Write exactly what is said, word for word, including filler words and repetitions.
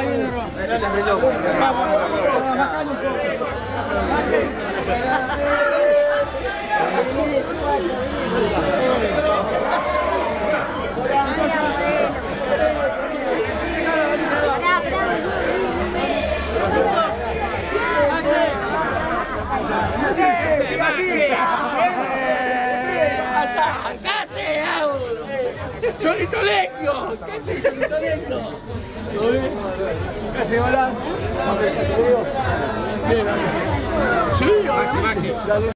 ahí viene Roa. Vamos, vamos, bajando un poco. ¡Cholito Leño! ¿Qué haces, Cholito Leño? ¿Lo ves? Casi volando. Bien, sí, Maxi, Maxi. Dale.